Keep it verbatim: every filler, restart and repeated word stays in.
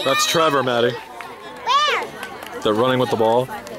That's Trevor, Maddie. Where? They're running with the ball.